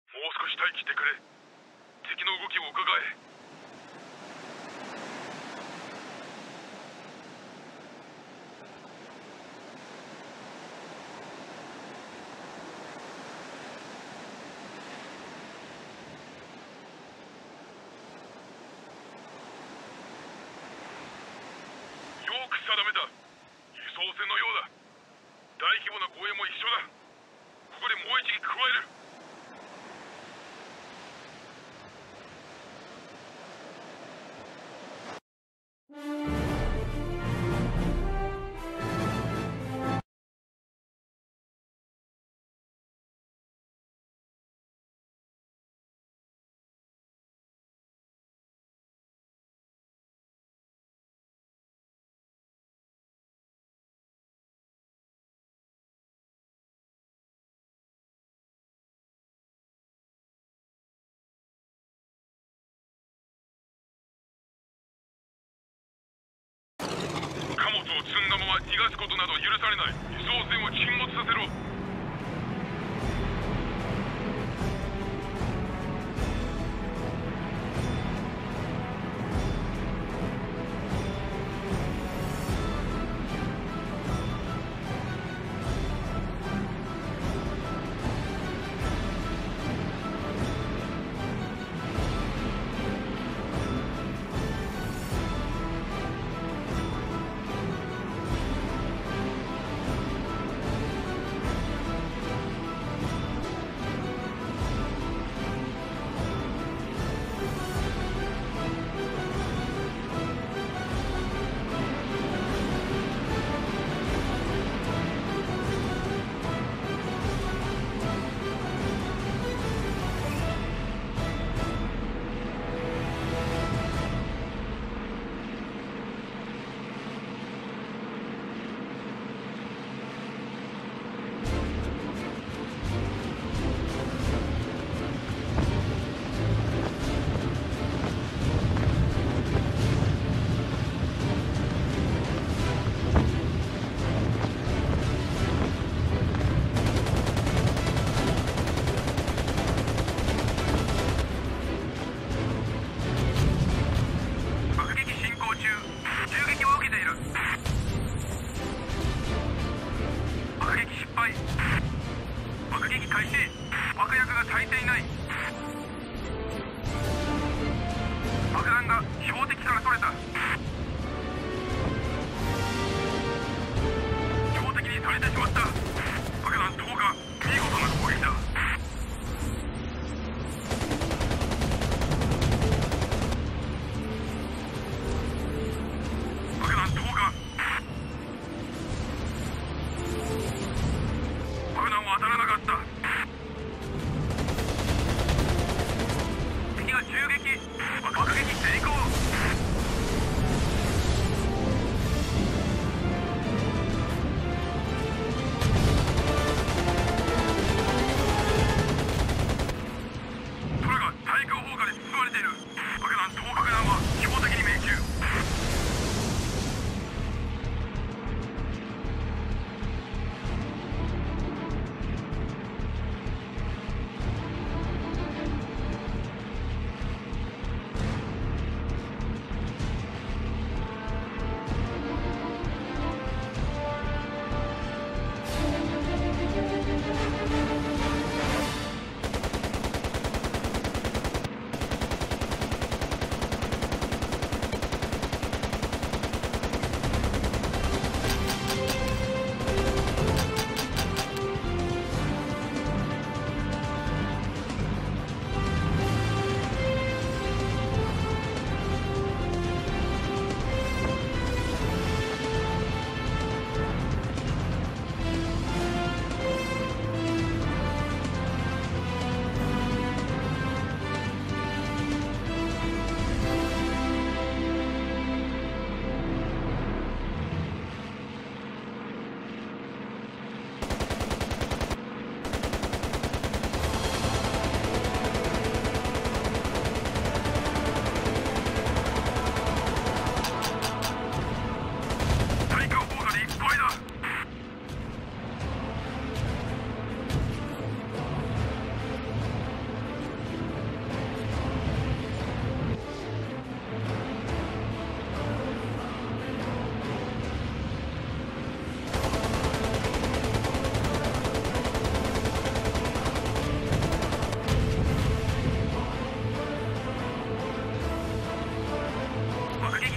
もう少し待機してくれ。敵の動きを伺え。よく定めた。輸送船のようだ。大規模な護衛も一緒だ。ここでもう一撃加える。貨物を積んだまま逃がすことなど許されない。輸送船を沈没させろ。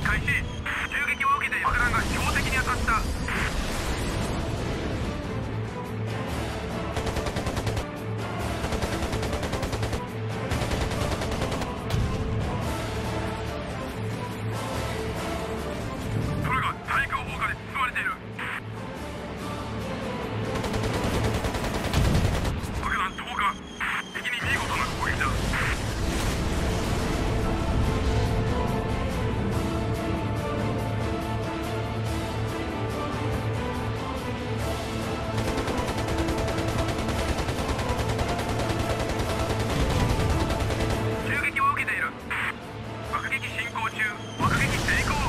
開始。銃撃を受けて爆弾が標的に当たった。空が対空砲火で包まれている。爆弾投下。敵に見事な攻撃だ。銃撃を受けている。爆撃進行中。爆撃成功。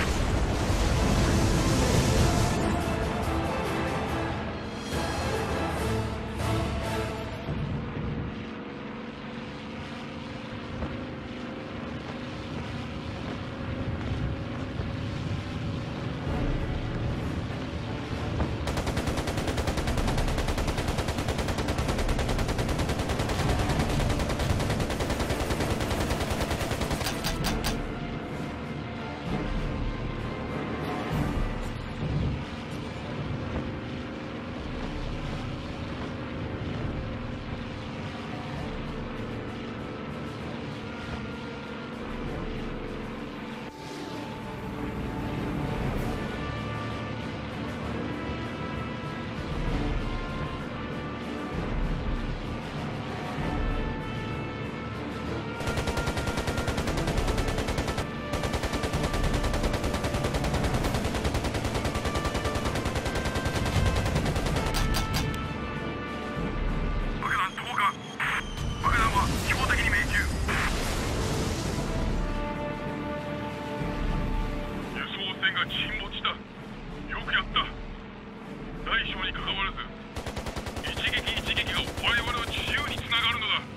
沈没した。よくやった。大小にかかわらず一撃一撃が我々の自由につながるのだ。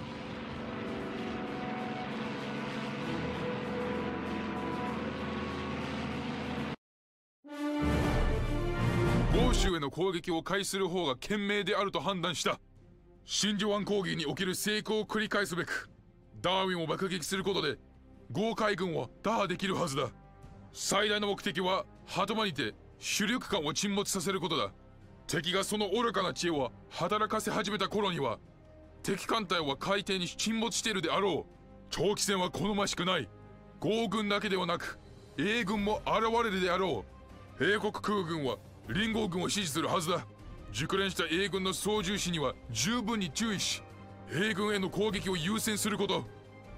欧州への攻撃を開始する方が賢明であると判断した。真珠湾攻撃における成功を繰り返すべくダーウィンを爆撃することで豪海軍を打破できるはずだ。最大の目的は鳩間にて主力艦を沈没させることだ。敵がその愚かな知恵を働かせ始めた頃には敵艦隊は海底に沈没しているであろう。長期戦は好ましくない。豪軍だけではなく英軍も現れるであろう。英国空軍は連合軍を支持するはずだ。熟練した英軍の操縦士には十分に注意し英軍への攻撃を優先すること。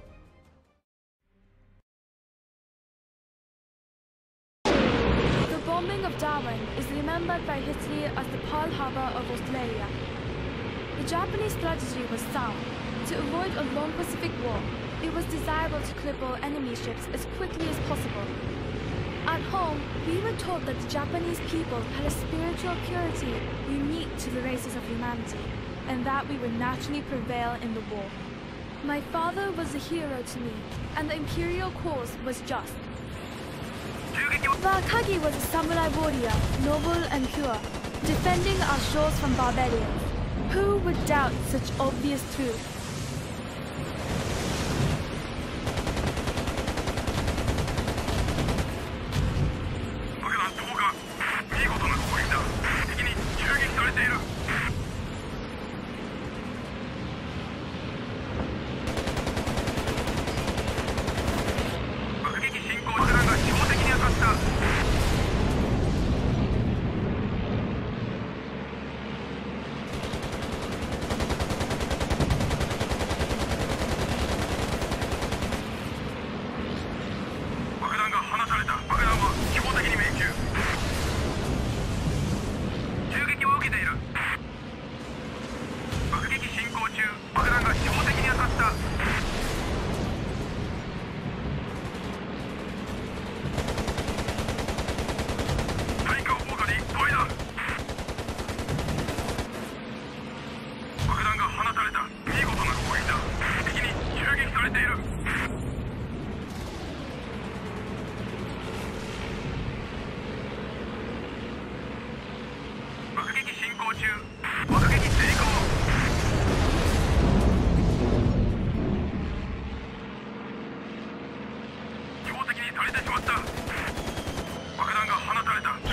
The bombing of Darwin is remembered by history as the Pearl Harbor of Australia. The Japanese strategy was sound. To avoid a long Pacific War, it was desirable to cripple enemy ships as quickly as possible. At home, we were taught that the Japanese people had a spiritual purity unique to the races of humanity, and that we would naturally prevail in the war. My father was a hero to me, and the imperial cause was just. Bakagi was a samurai warrior, noble and pure, defending our shores from barbarians. Who would doubt such obvious truth?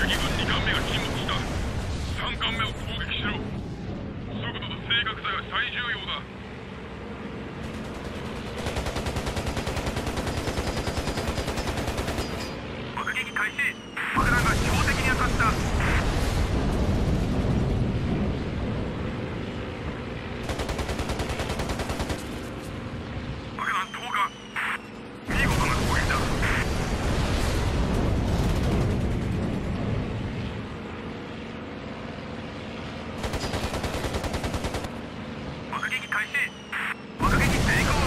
敵軍2艦目が沈没した。3艦目を攻撃しろ。速度と正確さが最重要だ。爆撃開始。爆弾が標的に当たった。爆弾投下。見事な攻撃だ。爆撃開始。爆撃成功。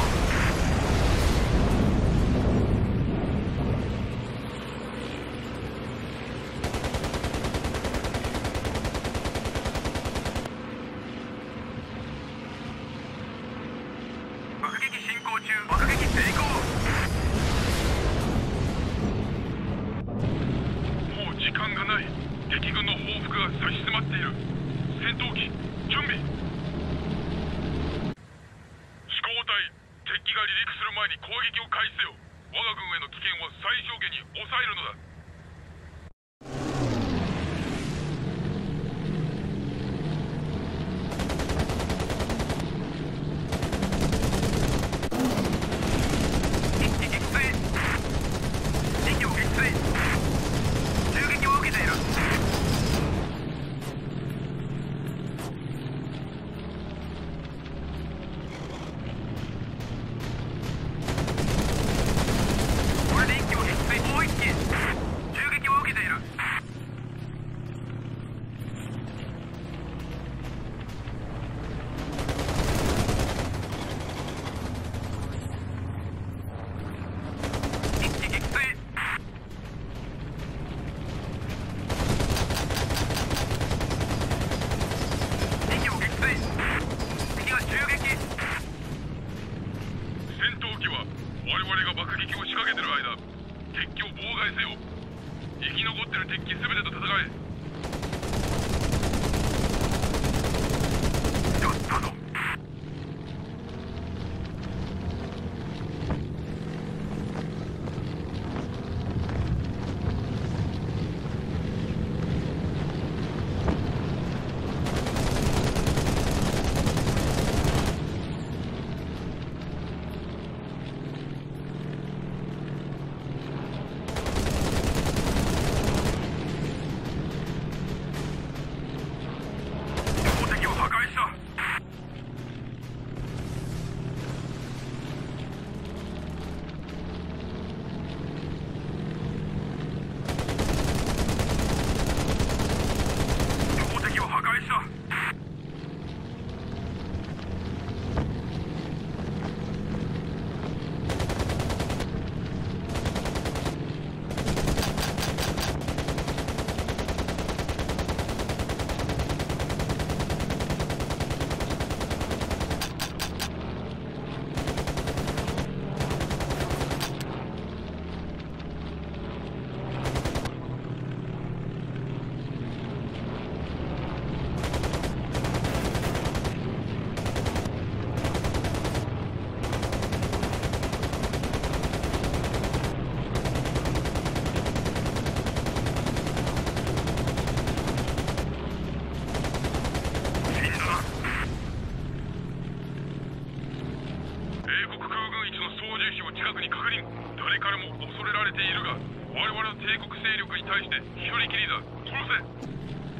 爆撃進行中。爆撃成功。もう時間がない。敵軍の報復が差し迫っている。戦闘機準備。飛行隊、敵機が離陸する前に攻撃を開始せよ。我が軍への危険を最小限に抑えるのだ。敵機撃墜。敵を撃墜。銃撃を受けている。これで1機を撃墜。もう1機銃撃を受けている。1機撃墜。2機を撃墜。敵が銃撃。戦闘機は我々が爆撃を仕掛けてる間、敵機を妨害せよ。生き残ってる敵機全てと戦え。やったぞ。標的を破壊した。標的を破壊した。死んだな。英国空軍一の操縦士を近くに確認。誰からも恐れられているが、我々の帝国勢力に対して一人きりだ。殺せ。